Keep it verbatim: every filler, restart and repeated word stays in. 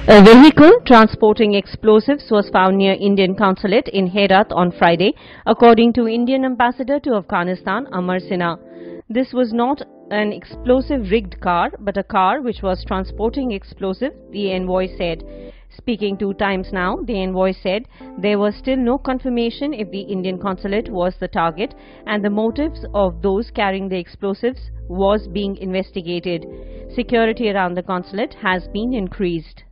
A vehicle transporting explosives was found near Indian Consulate in Herat on Friday, according to Indian Ambassador to Afghanistan, Amar Sinha. This was not an explosive-rigged car, but a car which was transporting explosives, the envoy said. Speaking to Times Now, the envoy said there was still no confirmation if the Indian Consulate was the target, and the motives of those carrying the explosives was being investigated. Security around the consulate has been increased.